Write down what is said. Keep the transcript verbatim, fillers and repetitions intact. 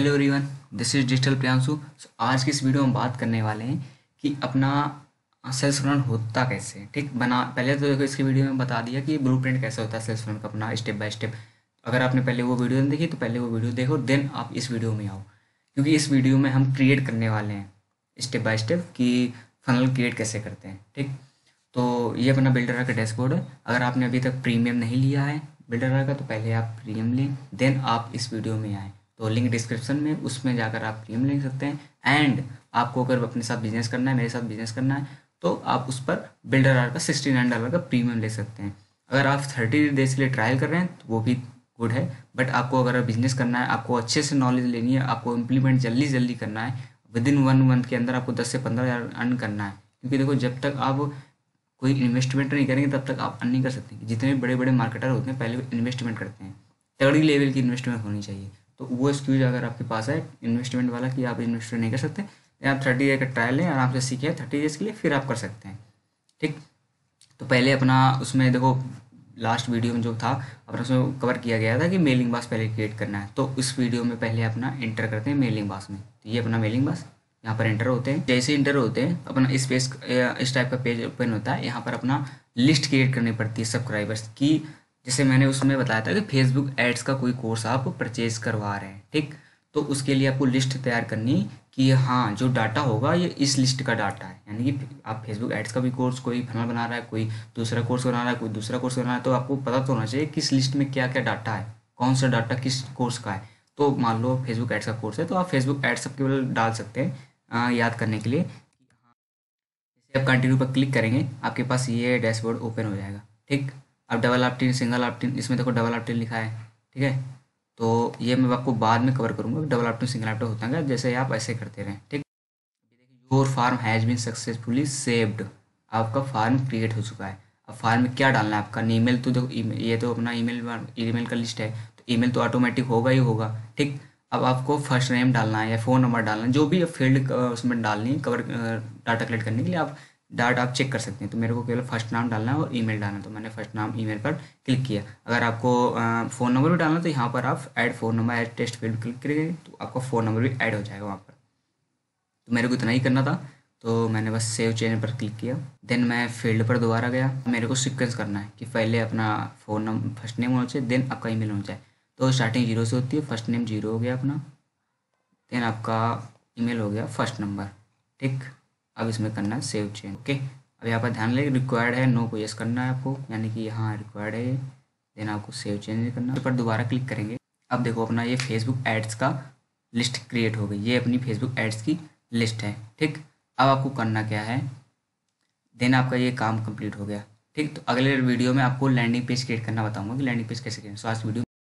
Hello everyone, this is digital Priyanshu. So, आज की इस वीडियो में बात करने वाले हैं कि अपना सेल्स रन होता कैसे है। ठीक, बना पहले तो देखो इसकी वीडियो में बता दिया कि ब्लूप्रिंट कैसे होता है सेल्स रन का अपना स्टेप बाय स्टेप। अगर आपने पहले वो वीडियो नहीं देखी तो पहले वो वीडियो देखो, देन आप इस वीडियो में आओ, क्योंकि इस वीडियो में हम क्रिएट करने वाले हैं स्टेप बाय स्टेप कि फनल क्रिएट कैसे करते हैं। ठीक, तो ये अपना बिल्डर का डैशबोर्ड है। अगर आपने अभी तक प्रीमियम नहीं लिया है बिल्डर का तो पहले आप प्रीमियम लें, देन आप इस वीडियो में आएँ। तो लिंक डिस्क्रिप्शन में, उसमें जाकर आप प्रीमियम ले सकते हैं। एंड आपको अगर अपने साथ बिजनेस करना है, मेरे साथ बिजनेस करना है, तो आप उस पर बिल्डर आर का सिक्सटी नाइन डॉलर का प्रीमियम ले सकते हैं। अगर आप थर्टी डेज के लिए ट्रायल कर रहे हैं तो वो भी गुड है। बट आपको अगर बिजनेस करना है, आपको अच्छे से नॉलेज लेनी है, आपको इम्प्लीमेंट जल्दी जल्दी करना है, विद इन वन मंथ के अंदर आपको दस से पंद्रह हज़ार अर्न करना है। क्योंकि देखो, जब तक आप कोई इन्वेस्टमेंट नहीं करेंगे तब तक आप अर्न नहीं कर सकते। जितने बड़े बड़े मार्केटर होते हैं पहले इन्वेस्टमेंट करते हैं, तगड़ी लेवल की इन्वेस्टमेंट होनी चाहिए। तो वो एक्सक्यूज अगर आपके पास है इन्वेस्टमेंट वाला कि आप इन्वेस्टमेंट नहीं कर सकते, या आप थर्टी डेज का ट्रायल लें, आराम से सीखें थर्टी डेज के लिए, फिर आप कर सकते हैं। ठीक, तो पहले अपना उसमें देखो लास्ट वीडियो में जो था अपना उसमें कवर किया गया था कि मेलिंग बास पहले क्रिएट करना है। तो इस वीडियो में पहले अपना एंटर करते हैं मेलिंग बास में। तो ये अपना मेलिंग बास, यहाँ पर एंटर होते हैं। जैसे इंटर होते हैं अपना इस पेज इस टाइप का पेज ओपन होता है। यहाँ पर अपना लिस्ट क्रिएट करनी पड़ती है सब्सक्राइबर्स की। जैसे मैंने उसमें बताया था कि फेसबुक एड्स का कोई कोर्स आप परचेज करवा रहे हैं। ठीक, तो उसके लिए आपको लिस्ट तैयार करनी कि हाँ, जो डाटा होगा ये इस लिस्ट का डाटा है। यानी कि आप फेसबुक एड्स का भी कोर्स, कोई फनल बना रहा है, कोई दूसरा कोर्स बना रहा है, कोई दूसरा कोर्स बना रहा है, तो आपको पता तो होना चाहिए किस लिस्ट में क्या क्या डाटा है, कौन सा डाटा किस कोर्स का है। तो मान लो फेसबुक एड्स का कोर्स है तो आप फेसबुक एड्स सब केवल डाल सकते हैं आ, याद करने के लिए। जैसे आप कंटिन्यू पर क्लिक करेंगे आपके पास ये डैशबोर्ड ओपन हो जाएगा। ठीक, अब डबल ऑप्टिन, सिंगल ऑप्टिन, इसमें देखो डबल ऑप्टिन लिखा है। ठीक है, तो ये मैं आपको बाद में कवर करूँगा डबल ऑप्टिन सिंगल ऑप्टिन होता है जैसे आप ऐसे करते रहें। ठीक, your form has been successfully saved, आपका फार्म क्रिएट हो चुका है। अब फार्म में क्या डालना है आपका ईमेल, तो देखो email- ये तो अपना ईमेल ईमेल का लिस्ट है, तो ईमेल तो ऑटोमेटिक होगा ही होगा। ठीक, अब आपको फर्स्ट नेम डालना है या फ़ोन नंबर डालना है, जो भी फील्ड उसमें डालनी है कवर डाटा कलेक्ट करने के लिए, आप डाटा आप चेक कर सकते हैं। तो मेरे को केवल फर्स्ट नाम डालना है और ईमेल डालना है, तो मैंने फर्स्ट नाम ईमेल पर क्लिक किया। अगर आपको फ़ोन नंबर भी डालना है तो यहाँ पर आप add phone number add text field click करेंगे तो आपका फ़ोन नंबर भी ऐड हो जाएगा वहाँ पर। तो मेरे को इतना ही करना था, तो मैंने बस सेव चेंज पर क्लिक किया। देन मैं फील्ड पर दोबारा गया। मेरे को सीक्वेंस करना है कि पहले अपना फ़ोन नंबर फर्स्ट नेम होना चाहिए, देन आपका ईमेल होना चाहिए। तो स्टार्टिंग जीरो से होती है, फर्स्ट नेम जीरो हो गया अपना, देन आपका ईमेल हो गया फर्स्ट नंबर। ठीक, अब इसमें करना है सेव चेंज। ओके, अब यहाँ पर ध्यान लें रिक्वायर्ड है, नो को यस करना है आपको, यानी कि यहाँ रिक्वायर्ड है। देन आपको सेव चेंज करना है, पर दोबारा क्लिक करेंगे। अब देखो अपना ये फेसबुक एड्स का लिस्ट क्रिएट हो गई, ये अपनी फेसबुक एड्स की लिस्ट है। ठीक, अब आपको करना क्या है, देन आपका ये काम कंप्लीट हो गया। ठीक, तो अगले वीडियो में आपको लैंडिंग पेज क्रिएट करना बताऊंगा कि लैंडिंग पेज कैसे करें। सो आज वीडियो